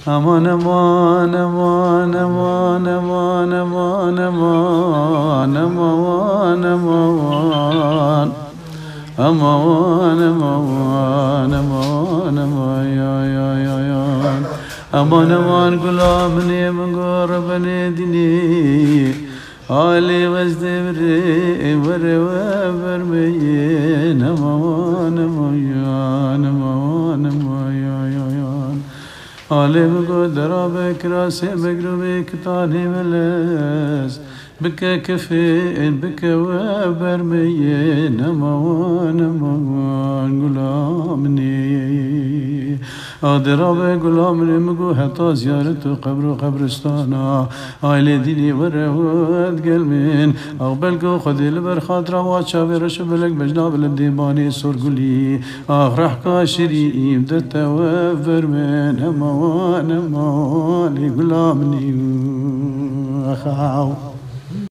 أمان أمان أمان أمان أمان أمان أمان أمان أمان أمان أمان أمان أمان يا أمان أمان غلامني من غربني ديني علي وزدبري ورمين أمان أمان أمان أمان علي بقدر بكراسي بقربك طاني ملس بك كفين بك وبرمين أمان أمان غلامني أضرب غلامني مقو حتى زيارة قبرستانا عائلة ديني ورهود قلبين أقبلكو خذي البرخاطرة واتشافي رشبلك بجناب الديباني سورقلي أخرح كاشري بدت وبرمين أمان أمان غلامني أخاو